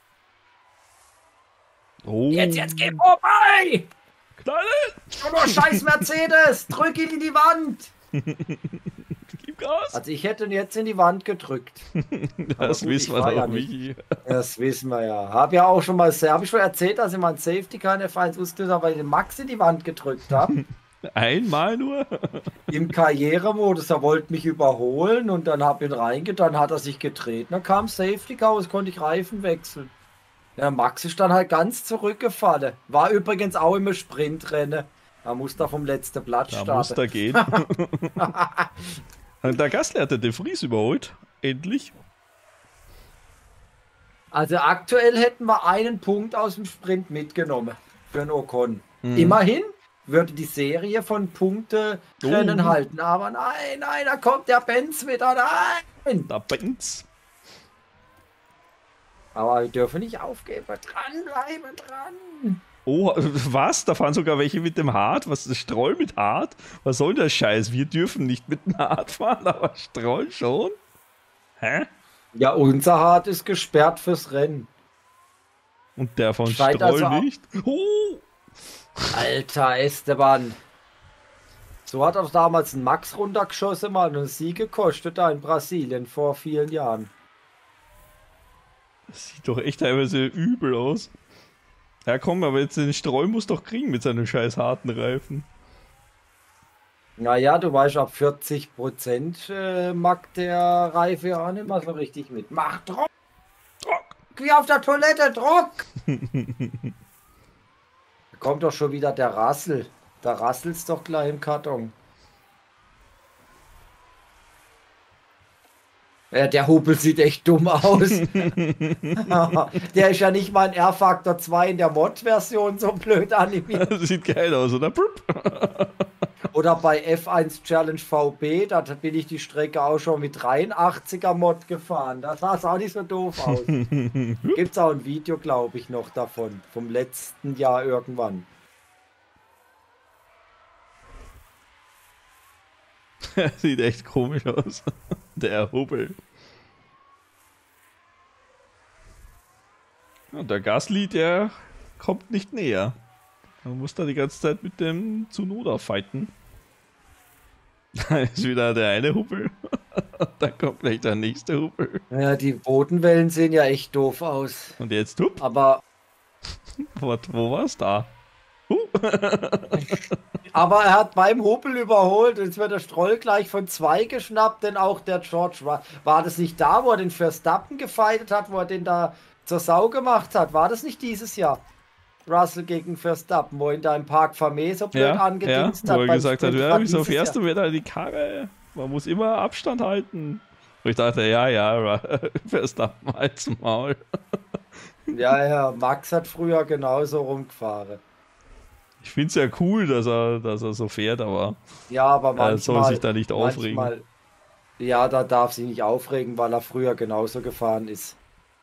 Oh. Jetzt geh vorbei! Knallen! Oh, scheiß Mercedes! Drück ihn in die Wand! Gib Gas! Also ich hätte ihn jetzt in die Wand gedrückt. Das wissen wir doch, Michi. Das wissen wir ja. Habe ich schon erzählt, dass ich mal ein Safety Car F1 ausgelöst habe, weil ich den Max in die Wand gedrückt habe. Einmal nur? Im Karrieremodus, er wollte mich überholen und dann habe ich ihn reingetan, dann hat er sich gedreht. Dann kam Safety Car, jetzt konnte ich Reifen wechseln. Ja, Max ist dann halt ganz zurückgefallen. War übrigens auch im Sprintrennen. Da muss er vom letzten Platz starten. Da muss er gehen. Der Gasly hat den Vries überholt. Endlich. Also aktuell hätten wir einen Punkt aus dem Sprint mitgenommen. Für den Ocon. Immerhin würde die Serie von Punkte-Rennen halten. Aber nein, da kommt der Benz wieder. Nein! Der Benz. Aber wir dürfen nicht aufgeben. Dranbleiben, dran. Oh, was? Da fahren sogar welche mit dem Hard? Was ist das? Stroll mit Hard? Was soll der Scheiß? Wir dürfen nicht mit dem Hard fahren, aber Stroll schon? Hä? Ja, unser Hard ist gesperrt fürs Rennen. Und der von Scheint Stroll also nicht? Oh. Alter Esteban. So hat auch damals ein Max runtergeschossen, mal einen Sieg gekostet da in Brasilien vor vielen Jahren. Das sieht doch echt teilweise übel aus. Ja komm, aber jetzt den Stroll muss doch kriegen mit seinen scheiß harten Reifen. Naja, du weißt, ab 40% mag der Reife ja auch nicht mehr so richtig mit. Mach Druck! Druck! Wie auf der Toilette, Druck! Da kommt doch schon wieder der Rassel. Da rasselt's doch gleich im Karton. Ja, der Hubel sieht echt dumm aus. Der ist ja nicht mal ein R-Factor 2 in der Mod-Version so blöd animiert. Das sieht geil aus, oder? Oder bei F1 Challenge VB, da bin ich die Strecke auch schon mit 83er Mod gefahren. Da sah es auch nicht so doof aus. Gibt es auch ein Video, glaube ich, noch davon. Vom letzten Jahr irgendwann. Sieht echt komisch aus. Der Hubbel. Und der Gasly, der kommt nicht näher. Man muss da die ganze Zeit mit dem Tsunoda fighten. Da ist wieder der eine Hubbel. Da kommt gleich der nächste Hubbel. Ja, die Bodenwellen sehen ja echt doof aus. Und jetzt hupp. Aber. Wo war's da? Aber er hat beim Hubbel überholt. Jetzt wird der Stroll gleich von 2 geschnappt, denn auch der George war das nicht da, wo er den Verstappen gefeitet hat, wo er den da zur Sau gemacht hat? War das nicht dieses Jahr? Russell gegen Verstappen, wo ihn da im Park Vermeer so blöd angedingst hat. Wo er gesagt hat, ja, wieso fährst du wieder die Karre? Man muss immer Abstand halten. Und ich dachte, ja, Verstappen halt's Maul. Ja, Max hat früher genauso rumgefahren. Ich find's ja cool, dass er so fährt, aber, ja, aber manchmal, er soll sich da nicht aufregen. Ja, da darf sich nicht aufregen, weil er früher genauso gefahren ist.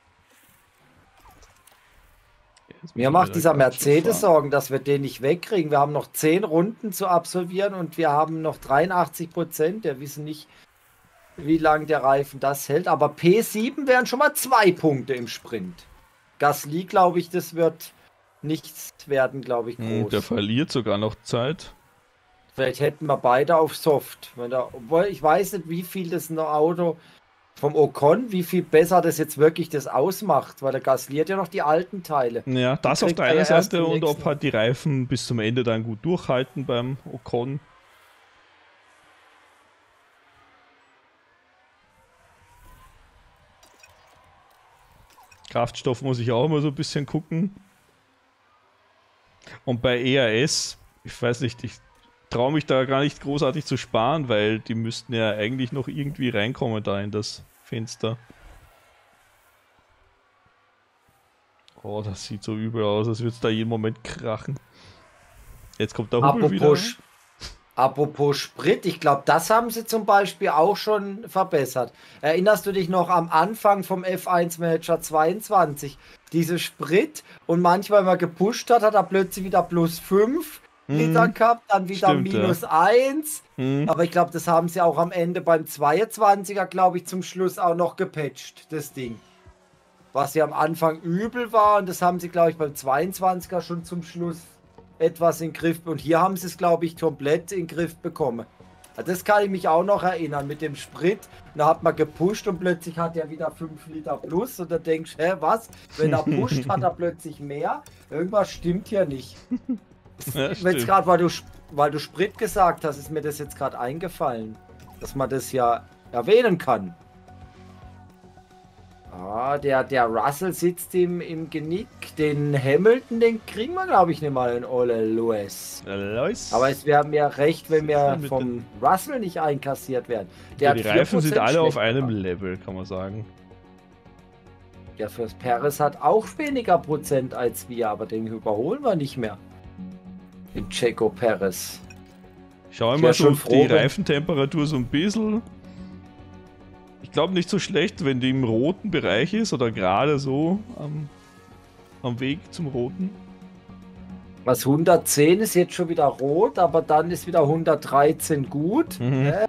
Mir macht dieser Mercedes Sorgen, dass wir den nicht wegkriegen. Wir haben noch 10 Runden zu absolvieren und wir haben noch 83%. Wir wissen nicht, wie lange der Reifen das hält. Aber P7 wären schon mal 2 Punkte im Sprint. Gasly, glaube ich, das wird nichts werden, glaube ich, groß. Der verliert sogar noch Zeit. Vielleicht hätten wir beide auf Soft. Obwohl ich weiß nicht, wie viel das ein Auto vom Ocon, wie viel besser das jetzt wirklich das ausmacht, weil der Gasly hat ja noch die alten Teile. Ja, das auf der einen Seite und ob halt die Reifen bis zum Ende dann gut durchhalten beim Ocon. Kraftstoff muss ich auch immer so ein bisschen gucken. Und bei ERS, ich weiß nicht, ich traue mich da gar nicht großartig zu sparen, weil die müssten ja eigentlich noch irgendwie reinkommen da in das Fenster. Oh, das sieht so übel aus, als würde es da jeden Moment krachen. Jetzt kommt der Hubbel wieder. Apropos Sprit, ich glaube, das haben sie zum Beispiel auch schon verbessert. Erinnerst du dich noch am Anfang vom F1 Manager 22? Diese Sprit und manchmal, wenn man gepusht hat, hat er plötzlich wieder +5 Liter gehabt, dann wieder -1. Aber ich glaube, das haben sie auch am Ende beim 22er, glaube ich, zum Schluss auch noch gepatcht, das Ding. Was ja am Anfang übel war und das haben sie, glaube ich, beim 22er schon zum Schluss etwas in den Griff. Und hier haben sie es, glaube ich, komplett in den Griff bekommen. Das kann ich mich auch noch erinnern mit dem Sprit. Da hat man gepusht und plötzlich hat er wieder 5 Liter plus. Und da denkst du, hä, was? Wenn er pusht, hat er plötzlich mehr. Irgendwas stimmt hier nicht. Ja, jetzt gerade, weil du Sprit gesagt hast, ist mir das jetzt gerade eingefallen, dass man das ja erwähnen kann. Ah, der Russell sitzt ihm im Genick. Den Hamilton, den kriegen wir, glaube ich, nicht mal in Ole Lewis. Aber es wäre mir recht, wenn wir vom Russell nicht einkassiert werden. Die Reifen sind alle auf einem Level, kann man sagen. Der fürs Perez hat auch weniger Prozent als wir, aber den überholen wir nicht mehr. Den Checo Perez. Schau immer so auf die Reifentemperatur so ein bisschen. Ich glaube nicht so schlecht, wenn die im roten Bereich ist oder gerade so am Weg zum roten. Was 110 ist jetzt schon wieder rot, aber dann ist wieder 113 gut.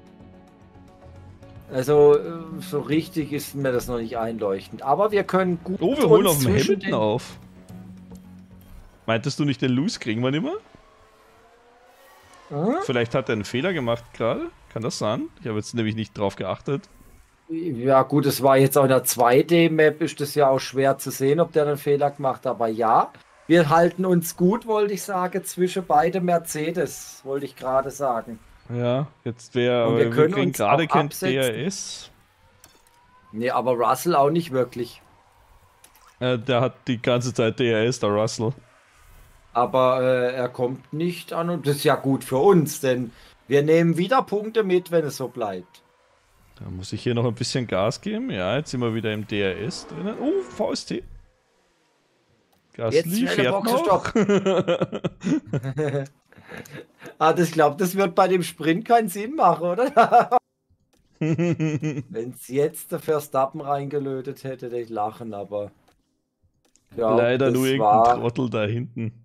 Also so richtig ist mir das noch nicht einleuchtend. Aber wir können gut. Oh, wir holen auf dem Hamilton auf. Meintest du nicht, den Lewis kriegen wir nicht mehr? Vielleicht hat er einen Fehler gemacht gerade. Kann das sein? Ich habe jetzt nämlich nicht drauf geachtet. Ja gut, es war jetzt auch in der 2D-Map, ist das ja auch schwer zu sehen, ob der einen Fehler gemacht hat. Aber ja, wir halten uns gut, wollte ich sagen, zwischen beide Mercedes, wollte ich gerade sagen. Ja, jetzt wäre, wir kriegen gerade kein DRS. Nee, aber Russell auch nicht wirklich. Der hat die ganze Zeit DRS, der Russell. Aber er kommt nicht an und das ist ja gut für uns, denn wir nehmen wieder Punkte mit, wenn es so bleibt. Da muss ich hier noch ein bisschen Gas geben. Ja, jetzt sind wir wieder im DRS drinnen. Oh, VST. Gasly fährt noch. Ich glaube, das wird bei dem Sprint keinen Sinn machen, oder? Wenn es jetzt der Verstappen reingelötet hätte, hätte ich lachen, aber... Ja, leider nur irgendein Trottel da hinten.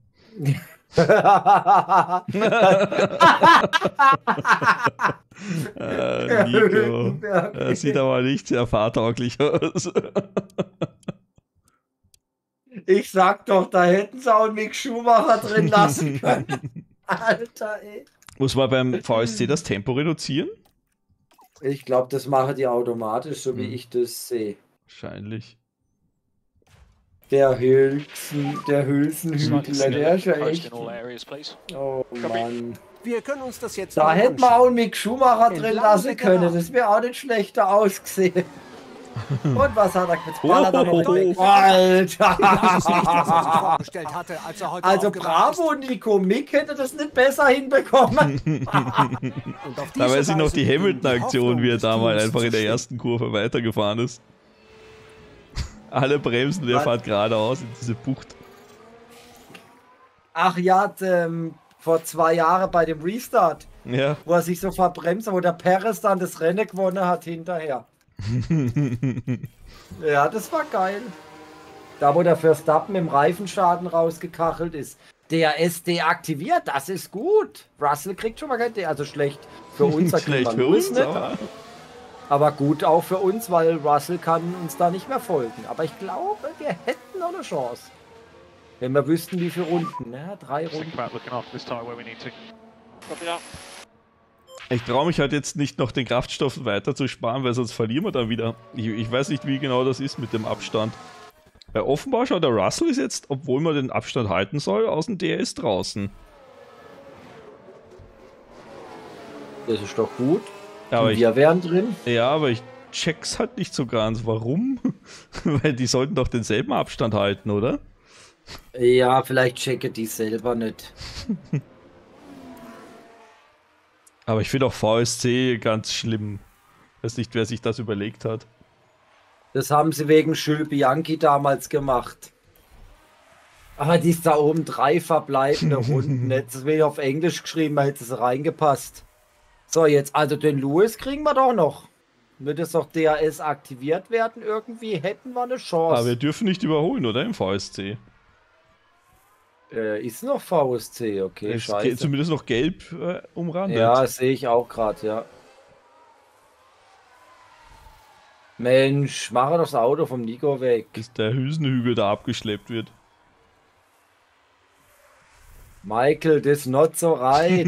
Nico, das sieht aber nicht sehr fahrtauglich aus. Ich sag doch, da hätten sie auch einen Mick Schumacher drin lassen können. Alter, ey. Muss man beim VSC das Tempo reduzieren? Ich glaube, das machen die automatisch, so wie ich das sehe. Wahrscheinlich. Der Hülsenhügel, der ist ja echt... Oh Mann. Wir können uns das jetzt da hätten wir auch einen Mick Schumacher drin lassen können, das wäre auch nicht schlechter ausgesehen. Und was hat er jetzt ballert er noch weg? Alter! Also bravo, Nico. Mick hätte das nicht besser hinbekommen. Da weiß ich noch die Hamilton-Aktion, wie er damals einfach in der ersten Kurve weitergefahren ist. Alle bremsen, der fährt geradeaus in diese Bucht. Ach ja, vor 2 Jahren bei dem Restart, ja. Wo er sich so verbremst, wo der Perez dann das Rennen gewonnen hat hinterher. Ja, das war geil. Da, wo der Verstappen im Reifenschaden rausgekachelt ist. DRS deaktiviert, das ist gut. Russell kriegt schon mal kein DRS, also schlecht für uns. Schlecht für uns, aber gut auch für uns, weil Russell kann uns da nicht mehr folgen. Aber ich glaube, wir hätten noch eine Chance. Wenn wir wüssten, wie viele Runden. Ne? 3 Runden. Ich traue mich halt jetzt nicht noch den Kraftstoff weiter zu sparen, weil sonst verlieren wir dann wieder. Ich weiß nicht, wie genau das ist mit dem Abstand. Weil offenbar schaut der Russell ist jetzt, obwohl man den Abstand halten soll, aus dem DRS draußen. Das ist doch gut. Ja, wir wären drin. Ja, aber ich check's halt nicht so ganz. Warum? Weil die sollten doch denselben Abstand halten, oder? Ja, vielleicht checke die selber nicht. Aber ich finde auch VSC ganz schlimm. Weiß nicht, wer sich das überlegt hat. Das haben sie wegen Jules Bianchi damals gemacht. Aber die ist da oben 3 verbleibende Runden. Jetzt will ich auf Englisch geschrieben, da hätte es reingepasst. So, jetzt, also den Lewis kriegen wir doch noch. Wird es doch DRS aktiviert werden irgendwie, hätten wir eine Chance. Aber wir dürfen nicht überholen, oder? Im VSC. Ist noch VSC, okay, es scheiße. Zumindest noch gelb umrandet. Ja, sehe ich auch gerade, ja. Mensch, mache doch das Auto vom Nico weg. Bis der Hülsenhügel da abgeschleppt wird. Michael, das not so right.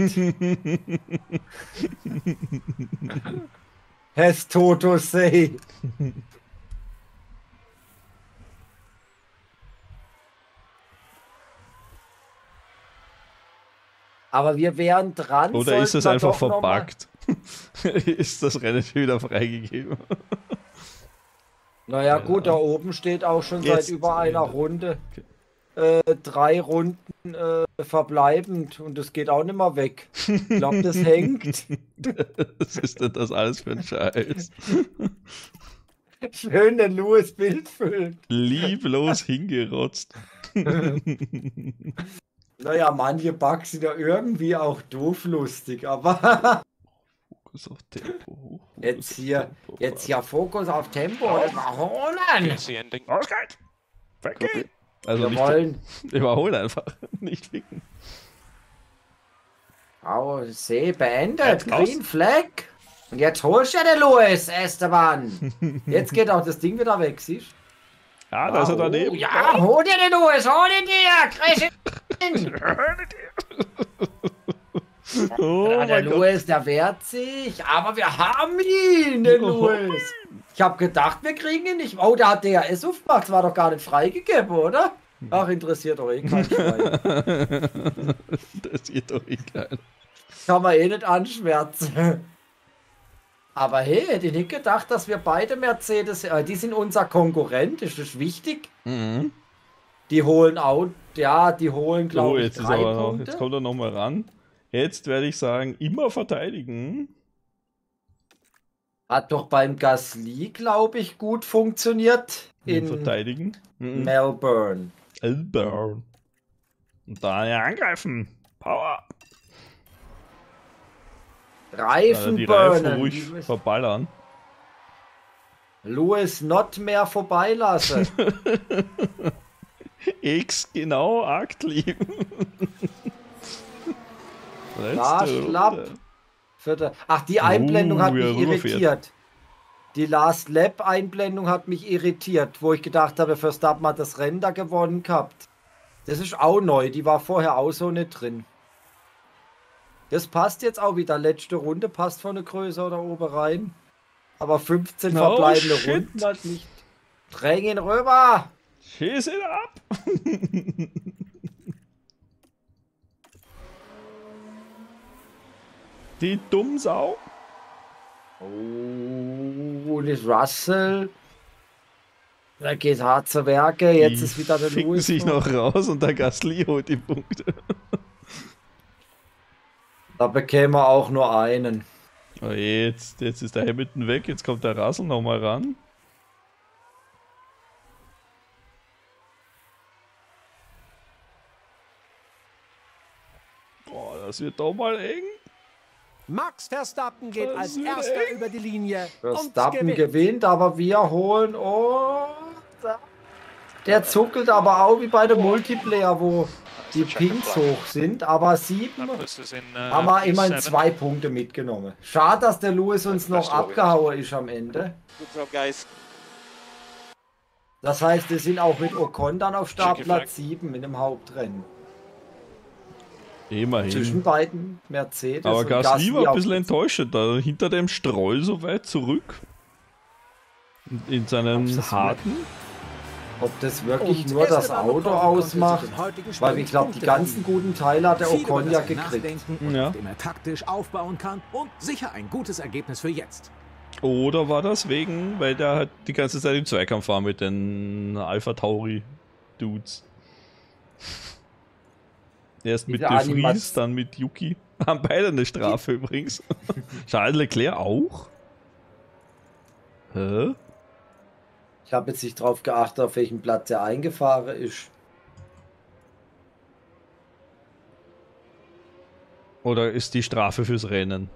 Has Toto say. Aber wir wären dran. Oder ist es einfach verbuggt? Ist das Rennen wieder freigegeben? Naja, gut, da oben steht auch schon jetzt seit über einer Runde 3 Runden verbleibend und das geht auch nicht mehr weg. Ich glaube, das hängt. Was ist denn das alles für ein Scheiß? Schön den Lewis Bild füllen. Lieblos hingerotzt. Naja, manche Bugs sind ja irgendwie auch doof lustig, aber Fokus auf Tempo. jetzt hier Fokus auf Tempo und überholen. Los geht's! Weggehen! Also Wir wollen überholen einfach, nicht ficken. See beendet, Green Flag. Und jetzt holst du den Lewis, Esteban. Jetzt geht auch das Ding wieder weg, siehst du? Ja, da ist er daneben. Ja, hol dir den Lewis, hol ihn dir, krieg ihn. Oh Ja, der mein Gott. Lewis, der wehrt sich, aber wir haben ihn, den Lewis. Ich habe gedacht, wir kriegen ihn nicht. Oh, der hat DRS aufgemacht, das war doch gar nicht freigegeben, oder? Ach, interessiert doch eh keinen Schwein. Interessiert doch eh keinen. Kann man eh nicht anschwärzen. Aber hey, hätte ich nicht gedacht, dass wir beide Mercedes, die sind unser Konkurrent, ist das wichtig? Mhm. Die holen auch, ja, die holen, So, glaube ich, jetzt ist 3 aber noch, Punkte. jetzt kommt er nochmal ran. Jetzt werde ich sagen, immer verteidigen. Hat doch beim Gasly, glaube ich, gut funktioniert. In Verteidigen. Melbourne. Melbourne. Und da ja angreifen. Power. Reifen die burnen. Reifen ruhig verballern. Lewis not mehr vorbeilassen. X, genau, Akt lieben. Ja, schlapp. Ach, die Einblendung hat mich irritiert. Die Last Lap Einblendung hat mich irritiert, wo ich gedacht habe, Verstappen hat das Rennen da gewonnen gehabt. Das ist auch neu, die war vorher auch so nicht drin. Das passt jetzt auch wieder, letzte Runde passt von der Größe oder oben rein. Aber 15 verbleibende Runden halt nicht. Dräng ihn rüber! Schieß ihn ab! Die Dummsau. Oh, das Russell. Da geht hart zu Werke. Jetzt ist wieder der Lewis. Sich noch raus und der Gasly holt die Punkte. Da bekäme er auch nur einen. Oh, jetzt ist der Hamilton weg. Jetzt kommt der Russell nochmal ran. Boah, das wird doch mal eng. Max Verstappen geht als erster über die Linie. Verstappen gewinnt, aber wir holen. Oh, der zuckelt aber auch wie bei dem Multiplayer, wo die Pings hoch sind. Aber 7 haben wir immerhin 2 Punkte mitgenommen. Schade, dass der Lewis uns noch abgehauen ist am Ende. Das heißt, wir sind auch mit Ocon dann auf Startplatz 7 in dem Hauptrennen. Immerhin. Zwischen beiden Mercedes. Aber Gasly war ein bisschen enttäuscht, da hinter dem Streu so weit zurück. In seinem harten. Ob das wirklich nur das Auto ausmacht, weil ich glaube, die ganzen guten Teile hat der Ocon ja gekriegt. Ja. Den er taktisch aufbauen kann und sicher ein gutes Ergebnis für jetzt. Oder war das wegen, weil der halt die ganze Zeit im Zweikampf war mit den Alpha Tauri Dudes. Erst mit De Vries, dann mit Yuki. Haben beide eine Strafe übrigens. Charles Leclerc auch? Hä? Ich habe jetzt nicht drauf geachtet, auf welchem Platz er eingefahren ist. Oder ist die Strafe fürs Rennen?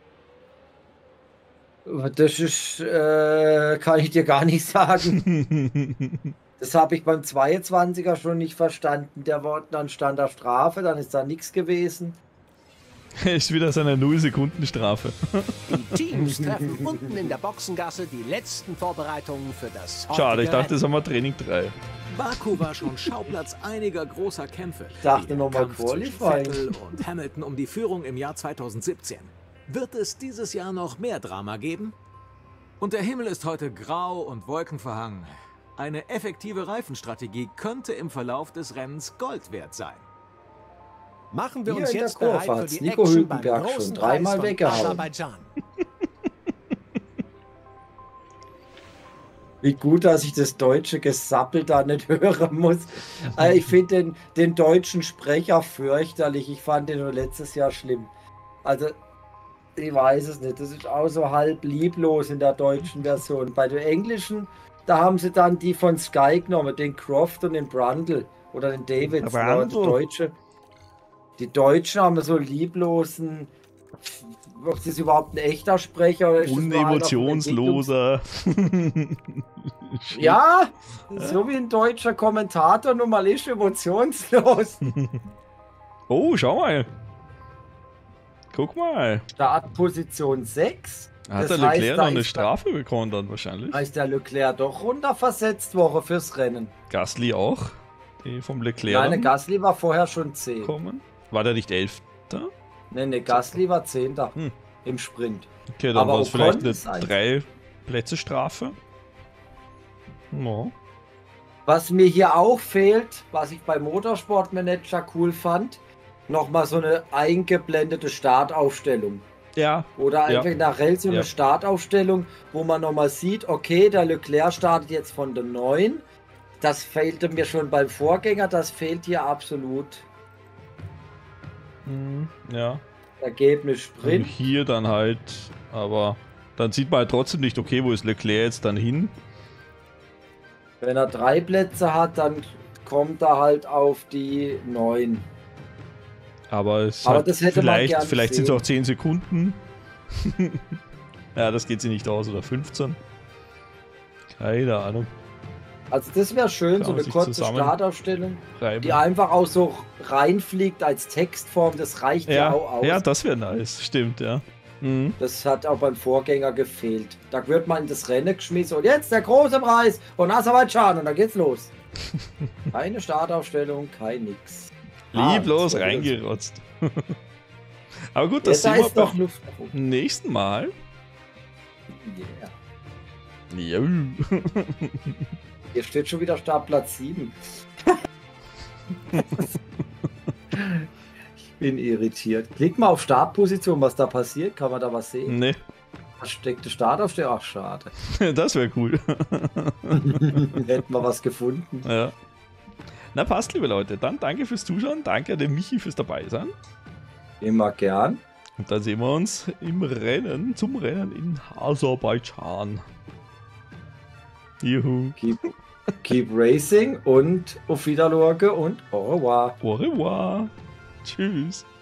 Das ist, kann ich dir gar nicht sagen. Das habe ich beim 22er schon nicht verstanden. Dann stand da Strafe, dann ist da nichts gewesen. Ist wieder seine 0-Sekunden-Strafe. Die Teams treffen unten in der Boxengasse die letzten Vorbereitungen für das Schade, ich dachte, das haben wir Training 3. Baku war schon Schauplatz einiger großer Kämpfe. Ich dachte nochmal Qualifying. Vettel und Hamilton um die Führung im Jahr 2017. Wird es dieses Jahr noch mehr Drama geben? Und der Himmel ist heute grau und wolkenverhangen. Eine effektive Reifenstrategie könnte im Verlauf des Rennens Gold wert sein. Machen wir uns jetzt bereit für die Nico Action beim Hülkenberg großen schon dreimal weggehauen. Aserbaidschan. Wie gut, dass ich das deutsche Gesappel da nicht hören muss. Ich finde den deutschen Sprecher fürchterlich. Ich fand den nur letztes Jahr schlimm. Also, ich weiß es nicht. Das ist auch so halb lieblos in der deutschen Version. Bei der englischen, da haben sie dann die von Sky genommen, den Croft und den Brundle oder den Davids. Die Deutschen haben so lieblosen. Ist das überhaupt ein echter Sprecher? Oder ist unemotionsloser. Ja, so wie ein deutscher Kommentator nun mal ist, emotionslos. Oh, schau mal. Guck mal. Startposition 6. Hat der Leclerc noch eine Strafe bekommen dann wahrscheinlich? Ist der Leclerc doch runterversetzt worden fürs Rennen. Gasly auch? Die vom Leclerc. Nein, Gasly war vorher schon 10. Kommen. War der nicht 11.? Ne, Gasly war 10. Im Sprint. Okay, dann war es vielleicht eine 3-Plätze-Strafe. No. Was mir hier auch fehlt, was ich bei Motorsport Manager cool fand, nochmal so eine eingeblendete Startaufstellung. Ja. Oder einfach generell so eine Startaufstellung, wo man nochmal sieht, okay, der Leclerc startet jetzt von der 9. Das fehlte mir schon beim Vorgänger, das fehlt hier absolut. Ja. Ergebnis Sprint. Und hier dann halt, aber dann sieht man halt trotzdem nicht, okay, wo ist Leclerc jetzt dann hin? Wenn er 3 Plätze hat, dann kommt er halt auf die 9. Aber, es aber halt das hätte vielleicht sind es auch 10 Sekunden. Ja, das geht sie nicht aus, oder 15? Keine Ahnung. Also das wäre schön, so eine kurze Startaufstellung, die einfach auch so reinfliegt als Textform, das reicht ja auch aus. Ja, das wäre nice, stimmt, ja. Mhm. Das hat auch beim Vorgänger gefehlt. Da wird man in das Rennen geschmissen und jetzt der große Preis von Aserbaidschan und dann geht's los. Keine Startaufstellung, kein nix. Lieblos reingerotzt. Aber gut, das sehen wir beim nächsten Mal. Yeah. Ja. Hier steht schon wieder Startplatz 7. Ich bin irritiert. Klick mal auf Startposition, was da passiert. Kann man da was sehen? Nee. Versteckte Startaufstellung. Ach, schade. Das wäre cool. Hätten wir was gefunden. Ja. Na passt, liebe Leute. Dann danke fürs Zuschauen. Danke dem Michi fürs Dabeisein. Immer gern. Und dann sehen wir uns im Rennen, zum Rennen in Aserbaidschan. Juhu. Keep racing und auf Wiedersehen und au revoir. Au revoir. Tschüss.